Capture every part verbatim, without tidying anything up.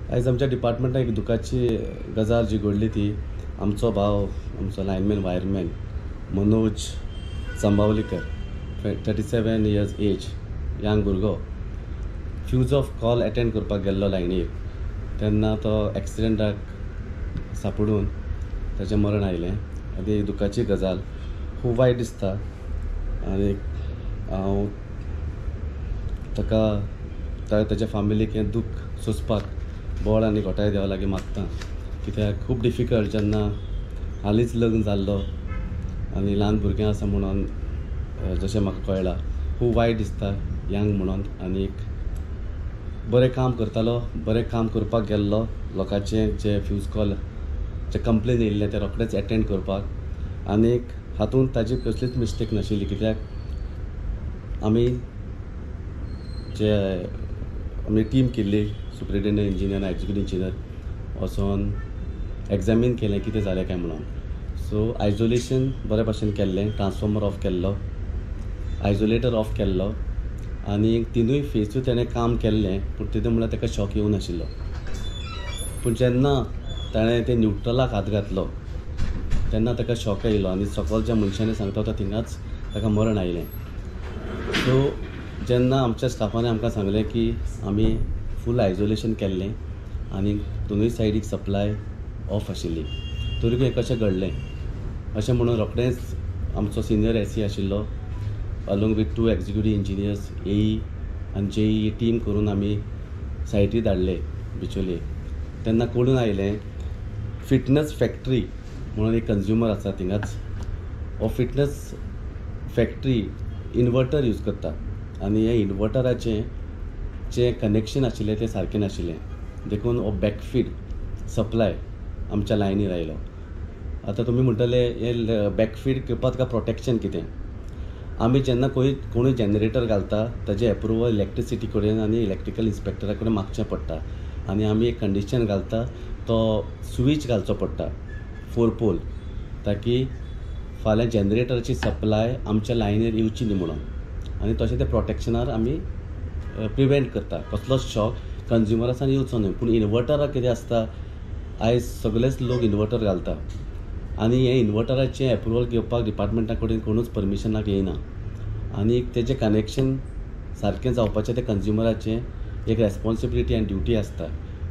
आयज आमच्या डिपार्टमेंटान एक दुखाची गजाल जी घडली ती आमचो भाव आमचो lineman wireman Manoj Sambhavlikar thirty seven years age young भुरगो फ्यूज ऑफ कॉल अटेंड करपाक गेल्लो लायनीर तेन्ना तो एक्सिडेंटाक सांपडून ताचें मरण आयलें. आनी एक दुखाची गजाल खूब वायट दिसता आनी हांव ताका ताच्या फॅमिलीक हें दूख सोंसपाक बोड आनी घोटाय देवा लागीं मागता. कित्याक खूब डिफिकल्ट जेन्ना हालींच लग्न जाल्लो आनी ल्हान भुरगें आसा म्हणून जशें म्हाका कळ्ळां खूब वायट दिसता यंग म्हणून. आनीक बरें काम करतालो, बरें काम करपाक गेल्लो, लोकांचें जे फ्यूज कॉल जे कंप्लेन येयल्लें तें रोखडेंच एटेंड करपाक. आनीक हातूंत ताजी कसलीच मिस्टेक नाशिल्ली कित्याक आमी जे आमी टीम केल्ली सुपरिटेंडंट इंजिनियर एक्झिक्युटीव इंजिनियर वचोन एग्जामीन केलें कितें जालें काय म्हणून. सो आयसोलेशन बरे भाशेन केल्लें, ट्रान्सफॉर्मर ऑफ केल्लो, आयसोलेटर ऑफ केल्लो आनी तिनूय फेसूय तेणें काम केल्लें. पूण तितून म्हणल्यार ताका शॉक येवं नाशिल्लो. पूण जेन्ना ताणें तें न्यूट्रलाक हात घातलो तेन्ना ताका शॉक येयलो आनी सकयल ज्या मनशांनी सांगता तो थिंगाच ताका मरण आयलें. सो जेन्ना आमच्या स्टाफान आमकां सांगलें की आमी फूल आयसोलेशन केल्लें आनी दोनूय सायडीक सप्लाय ऑफ आशिल्ली, तरी हें कशें घडलें अशें म्हणून रोखडेंच आमचो सिनियर एसी आशिल्लो along with two executive engineers AE आनी जेई टीम करून आमी सायटीर धाडले बिचोले. तेन्ना कळून आयलें फिटनस फॅक्ट्री म्हणून एक कंज्युमर आसा थिंगाच. हो फिटनस फॅक्ट्री इन्वर्टर यूज करता आनी हे इन्वर्टराचें जें कनेक्शन आशिल्लें तें सारकें नाशिल्लें देखून हो बॅकफीड सप्लाय आमच्या लायनीर आयलो. आतां तुमी म्हणटले हे बॅकफीड करपाक तुका प्रोटेक्शन कितें. आमी जेन्ना कोणी कोणूय जनरेटर घालता ताजें एप्रुवल इलेक्ट्रिसिटी कडेन आनी इलेक्ट्रिकल इन्स्पेक्टरा कडेन मागचें पडटा आनी आमी एक कंडिशन घालता तो स्विच घालचो पडटा फोर पोल ताकी फाल्यां जनरेटराची सप्लाय आमच्या लायनीर येवची न्ही म्हणून. आनी तशें तें प्रोटेक्शनार आमी प्रिवेंट करता कसलोच शॉक कंज्युमरासान येवचो न्हय. पूण इन्वर्टराक कितें आसता आयज सगळेच लोक इन्वर्टर घालता आनी हे इन्वर्टराचें एप्रुवल घेवपाक डिपार्टमेंटा कडेन कोणूच परमिशनाक येयना आनी तेजें कनेक्शन सारकें जावपाचें तें कंज्युमराचें एक रेस्पॉन्सिबिलिटी आनी ड्युटी आसता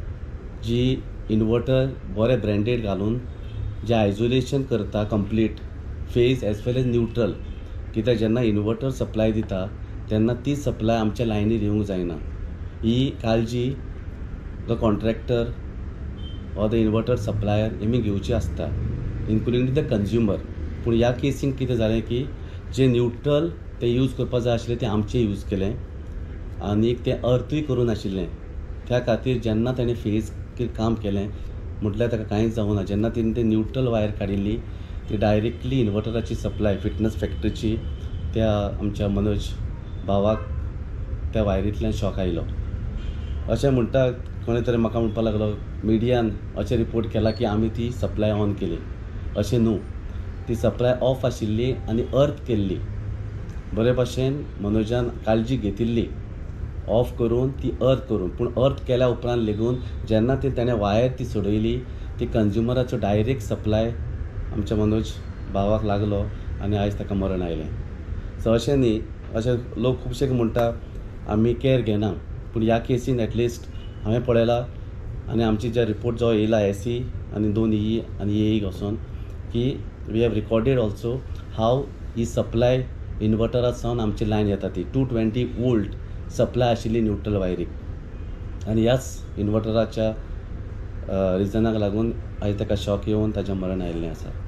जी इन्वर्टर बरें ब्रँडेड घालून जें आयसोलेशन करता complete phase as well as neutral. कित्याक जेन्ना इन्वर्टर सप्लाय दिता तेन्ना ती सप्लाय आमच्या लायनीर येवंक जायना. ही काळजी जो contractor or the inverter supplier हेमी घेवची आसता इन्क्लुडींग द कंज्युमर. पूण ह्या केसीन कितें जालें की जें न्यूट्रल तें यूज करपाक जाय आशिल्लें तें आमचें यूज केलें आनी तें अर्थूय करूं नाशिल्लें. त्या खातीर जेन्ना ताणें फेज काम केलें म्हटल्यार ताका कांयच जावं ना. जेन्ना तिणें तें न्यूट्रल वायर काडिल्ली ती डायरेक्टली इन्वर्टराची सप्लाय फिटनस फॅक्ट्रीची त्या आमच्या मनोज भावाक त्या वायरींतल्यान शॉक आयलो. अशें म्हणटा कोणे तरी म्हाका म्हणपाक लागलो मिडियान अशें रिपोर्ट केला की आमी ती सप्लाय ऑन केली. अशें न्हू, ती सप्लाय ऑफ आशिल्ली आनी अर्थ केल्ली. बरे भाशेन मनोजान काळजी घेतिल्ली ऑफ करून ती अर्थ करून. पूण अर्थ केल्या उपरांत लेगून जेन्ना ती ताणें वायर ती सोडयली ती कंज्युमराचो डायरेक्ट सप्लाय आमच्या मनोज भावाक लागलो आनी आयज ताका मरण आयलें. सो अशें न्ही, अशें लोक खुबशे म्हणटा आमी केअर घेना. पूण ह्या केसीन एटलिस्ट हांवें पळयलां आनी आमची जे रिपोर्ट जो येयला एसी आनी दोन ई आनी एईक वचोन की we have recorded also how he supply इन्वर्टरा सावन आमची लायन येता ती टू ट्वेंटी वोल्ट सप्लाय आशिल्ली न्यूट्रल वायरीक आनी ह्याच इन्वर्टराच्या रिजनाक लागून आयज ताका शॉक येवन ताचें मरण आयिल्लें आसा.